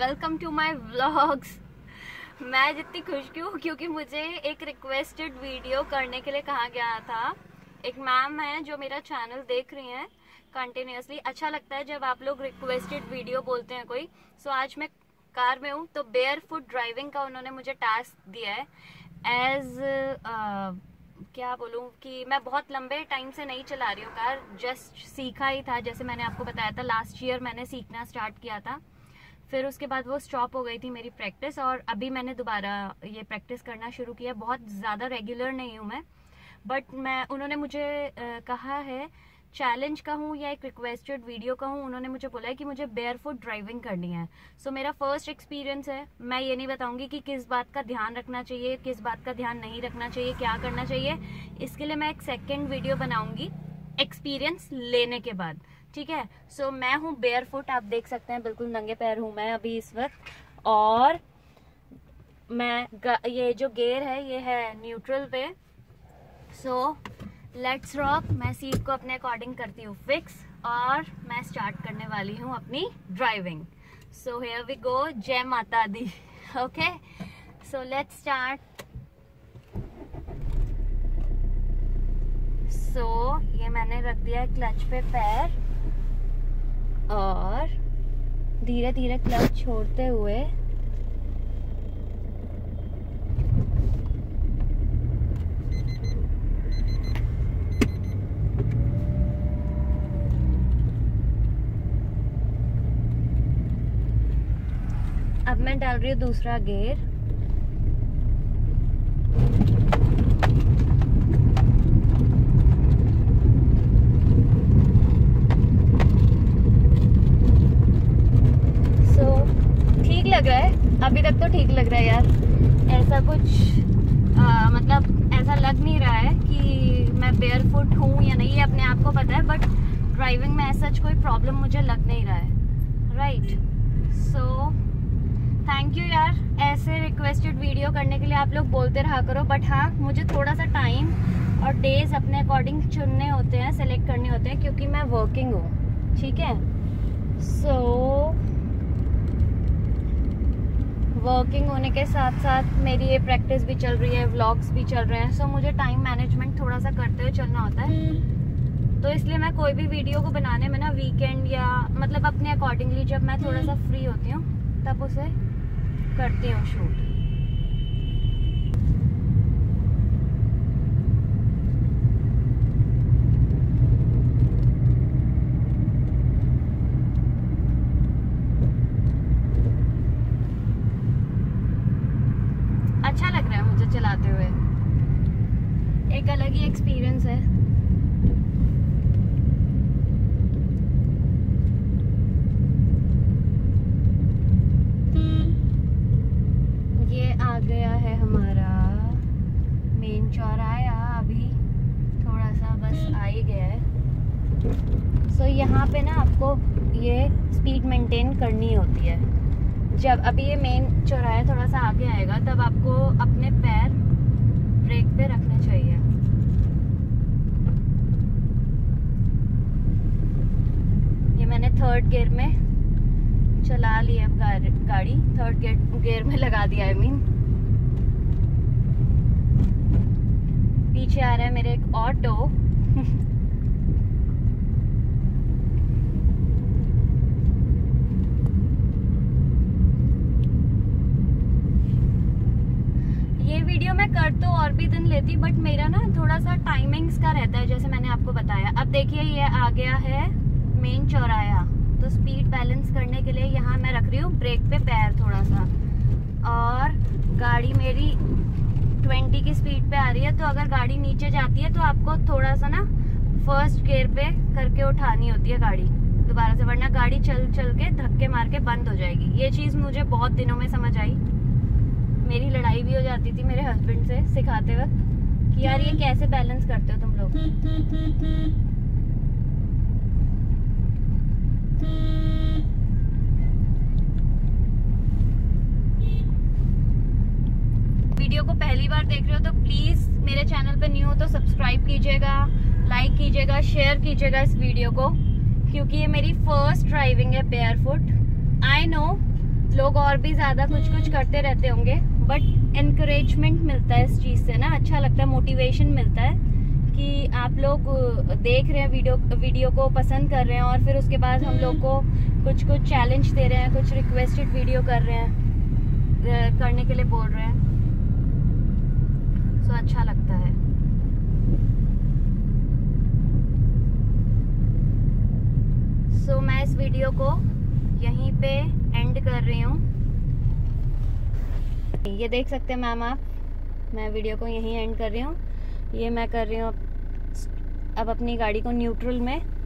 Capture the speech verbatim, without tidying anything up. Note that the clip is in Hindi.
Welcome to my vlogs. मैं जितनी खुश हूँ क्योंकि मुझे एक रिक्वेस्टेड वीडियो करने के लिए कहा गया था। एक मैम है जो मेरा चैनल देख रही हैं कंटिन्यूअसली। अच्छा लगता है जब आप लोग रिक्वेस्टेड वीडियो बोलते हैं कोई। सो आज मैं कार में हूँ तो बेयर फुट ड्राइविंग का उन्होंने मुझे टास्क दिया है। एज क्या बोलूँ कि मैं बहुत लंबे टाइम से नहीं चला रही हूँ कार, जस्ट सीखा ही था। जैसे मैंने आपको बताया था लास्ट ईयर मैंने सीखना स्टार्ट किया था, फिर उसके बाद वो स्टॉप हो गई थी मेरी प्रैक्टिस और अभी मैंने दोबारा ये प्रैक्टिस करना शुरू किया। बहुत ज़्यादा रेगुलर नहीं हूँ मैं, बट मैं उन्होंने मुझे आ, कहा है चैलेंज का हूँ या एक रिक्वेस्टेड वीडियो का हूँ, उन्होंने मुझे बोला है कि मुझे बेयर फुट ड्राइविंग करनी है। सो so, मेरा फर्स्ट एक्सपीरियंस है। मैं ये नहीं बताऊंगी कि किस बात का ध्यान रखना चाहिए, किस बात का ध्यान नहीं रखना चाहिए, क्या करना चाहिए। इसके लिए मैं एक सेकेंड वीडियो बनाऊंगी एक्सपीरियंस लेने के बाद, ठीक है। सो so, मैं हूँ बेयर फुट, आप देख सकते हैं बिल्कुल नंगे पैर हूँ मैं अभी इस वक्त। और मैं ये जो गेयर है ये है न्यूट्रल पे। So let's rock. मैं सीट को अपने अकॉर्डिंग करती हूँ फिक्स और मैं स्टार्ट करने वाली हूँ अपनी driving. So here we go. जय माता दी। Okay, so let's start. So ये मैंने रख दिया है क्लच पे पैर और धीरे धीरे क्लच छोड़ते हुए अब मैं डाल रही हूँ दूसरा गियर। सो so, ठीक लग रहा है, अभी तक तो ठीक लग रहा है यार। ऐसा कुछ आ, मतलब ऐसा लग नहीं रहा है कि मैं बेयर फुट हूँ या नहीं, ये अपने आप को पता है। बट ड्राइविंग में ऐसा कोई प्रॉब्लम मुझे लग नहीं रहा है, राइट। सो थैंक यू यार, ऐसे रिक्वेस्टेड वीडियो करने के लिए आप लोग बोलते रहा करो। बट हाँ, मुझे थोड़ा सा टाइम और डेज अपने अकॉर्डिंग चुनने होते हैं, सेलेक्ट करने होते हैं, क्योंकि मैं वर्किंग हूँ, ठीक है। सो वर्किंग होने के साथ साथ मेरी ये प्रैक्टिस भी चल रही है, व्लॉग्स भी चल रहे हैं। सो so, मुझे टाइम मैनेजमेंट थोड़ा सा करते हुए चलना होता है। तो इसलिए मैं कोई भी वीडियो को बनाने में ना वीकेंड या मतलब अपने अकॉर्डिंगली जब मैं थोड़ा सा फ्री होती हूँ तब उसे करती हूँ शूट। अच्छा लग रहा है मुझे चलाते हुए, एक अलग ही एक्सपीरियंस है। आ गया है हमारा मेन चौराहा, अभी थोड़ा सा बस आ ही गया है। सो so, यहाँ पे ना आपको ये स्पीड मेंटेन करनी होती है। जब अभी ये मेन चौराहा थोड़ा सा आगे आएगा तब आपको अपने पैर ब्रेक पे रखने चाहिए। ये मैंने थर्ड गियर में चला ली है गाड़ी, थर्ड गियर गियर में लगा दिया। आई मीन पीछे आ रहा है मेरे एक ऑटो। ये वीडियो मैं कर तो और भी दिन लेती, बट मेरा ना थोड़ा सा टाइमिंग्स का रहता है, जैसे मैंने आपको बताया। अब देखिए ये आ गया है मेन चौराहा, तो स्पीड बैलेंस करने के लिए यहाँ मैं रख रही हूँ ब्रेक पे पैर थोड़ा सा, और गाड़ी मेरी ट्वेंटी की स्पीड पे आ रही है। तो अगर गाड़ी नीचे जाती है तो आपको थोड़ा सा ना फर्स्ट गियर पे करके उठानी होती है गाड़ी दोबारा से, वरना गाड़ी चल चल के धक्के मार के बंद हो जाएगी। ये चीज़ मुझे बहुत दिनों में समझ आई। मेरी लड़ाई भी हो जाती थी मेरे हस्बैंड से सिखाते वक्त कि यार ये कैसे बैलेंस करते हो तुम लोग। वीडियो को पहली बार देख रहे हो तो प्लीज मेरे चैनल पे न्यू हो तो सब्सक्राइब कीजिएगा, लाइक कीजिएगा, शेयर कीजिएगा इस वीडियो को, क्योंकि ये मेरी फर्स्ट ड्राइविंग है बेयर फुट। आई नो लोग और भी ज्यादा कुछ कुछ करते रहते होंगे, बट एनकरेजमेंट मिलता है इस चीज से ना, अच्छा लगता है, मोटिवेशन मिलता है कि आप लोग देख रहे हैं वीडियो वीडियो को, पसंद कर रहे हैं, और फिर उसके बाद हम लोग को कुछ कुछ चैलेंज दे रहे हैं, कुछ रिक्वेस्टेड वीडियो कर रहे हैं, करने के लिए बोल रहे हैं, सो अच्छा लगता है। सो so, मैं इस वीडियो को यहीं पे एंड कर रही हूँ। ये देख सकते हैं मैम आप, मैं वीडियो को यहीं एंड कर रही हूँ। ये मैं कर रही हूँ अब अपनी गाड़ी को न्यूट्रल में।